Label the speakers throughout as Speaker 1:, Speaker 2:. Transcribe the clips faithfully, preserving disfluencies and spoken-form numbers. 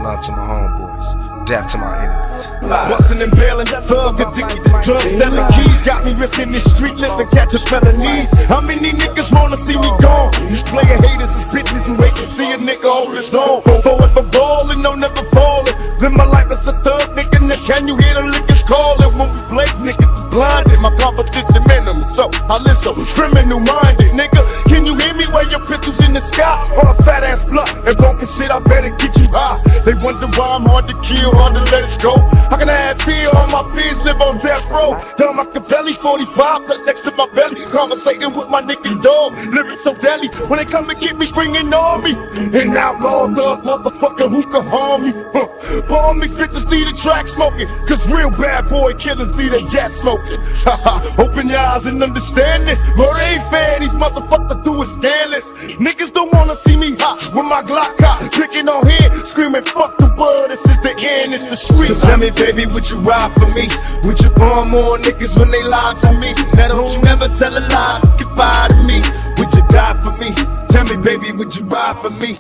Speaker 1: One love to my homeboys, death to my enemies.
Speaker 2: Bustin' and bailin', thug addicted to drugs, selling keys, got me risking this street living, catching felonies. How many niggas wanna see me gone? These player haters is bitches and wait to see a nigga hold his own. Forever ballin', no never fallin'. Live my life as a thug nigga, now can you hear the lickers callin'? When we blaze, niggas is blinded, my competition minimal, so I live so criminal minded, nigga. Can you hear me where your pistol's in the sky? On a fat ass blunt and broken shit, I better get you high. They wonder why I'm hard to kill, hard to let it go. How can I have fear? All my peers live on death row. Down Machiavelli, forty-five, right next to my belly. Conversating with my nigga dog, living so deadly. When they come to get me, bringing on me. And outlaw thug motherfucker who can harm me. Huh. Bomb these bitches see the track smoking, cause real bad boy killers see the gas smoking. Open your eyes and understand this. Murder ain't fair, these motherfuckers do it scandalous. Niggas don't wanna see me hot with my Glock hot, tricking on head, screaming fuck the world, this is the end, it's the street. So tell me baby, would you ride for me? Would you bomb more niggas when they lie to me? Now don't you never tell a lie, confide in me. Would you die for me? Tell me baby, would you ride for me?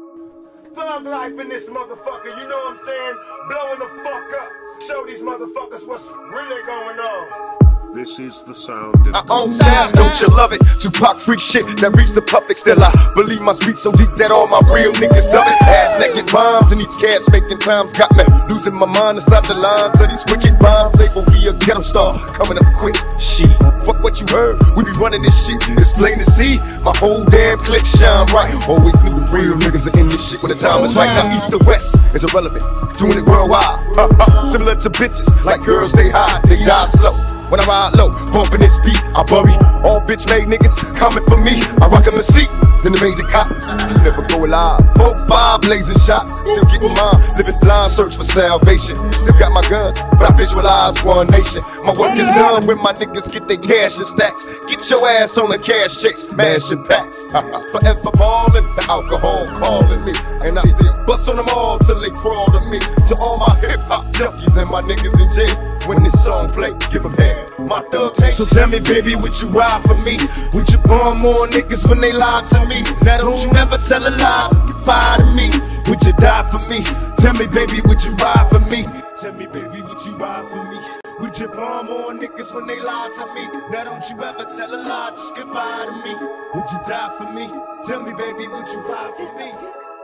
Speaker 2: Thug life in this motherfucker, you know what I'm saying? Blowing the fuck up. Show these motherfuckers what's really going on.
Speaker 3: This is the sound.
Speaker 2: I own styles, don't you love it? Tupac freak shit that reach the public. Still I believe my speech so deep that all my real niggas love it. Ass naked rhymes and these cash making times got me losing my mind inside the lines of these wicked rhymes. They gon' be a ghetto star coming up quick. Shit, fuck what you heard. We be running this shit. It's plain to see my whole damn clique shine right. Always knew the real niggas are in this shit when the time is right. Now east to west is irrelevant. Doing it worldwide. Similar to bitches, like girls they hide, they die slow. When I ride low, bumping this beat, I bury all bitch made niggas coming for me. I rock them to sleep, then they made the cop. You never go alive. Four, five, blazing shot, still getting mine. Living blind, search for salvation. Still got my gun, but I visualize one nation. My work is done when my niggas get their cash and stacks. Get your ass on a cash chase, smashing packs. Forever ballin', the alcohol calling me, and I still bust on them all till they crawl to me. To all my hip hop junkies and my niggas in jail, when this song play, give them head. My thug nation. So tell me baby, would you ride for me? Would you bomb more niggas when they lie to me? Now don't you ever tell a lie, confide in me. Would you die for me? Tell me baby, would you ride for me? Tell me baby, would you ride for me? Would you bomb more niggas when they lie to me? Now don't you ever tell a lie, just confide in me. Would you die for me? Tell me baby, would you ride for me?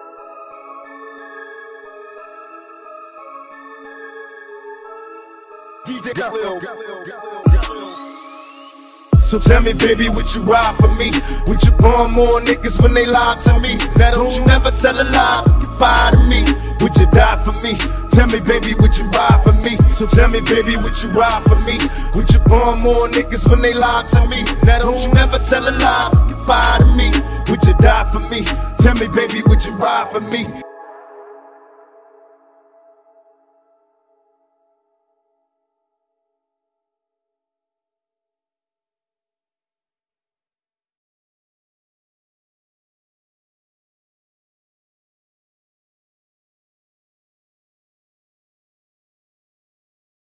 Speaker 2: D J Khalil. So tell me baby, would you ride for me? Would you bomb more niggas when they lie to me? Now don't you ever tell a lie, confide in me. Would you die for me? Tell me baby, would you ride for me? So tell me baby, would you ride for me? Would you bomb more niggas when they lie to me? Now don't you ever tell a lie, confide in me. Would you die for me? Tell me baby, would you ride for me?